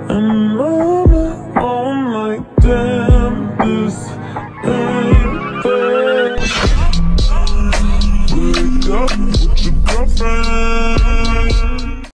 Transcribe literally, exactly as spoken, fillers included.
And I'm on like, damn, this ain't fair. Wake up with your girlfriend.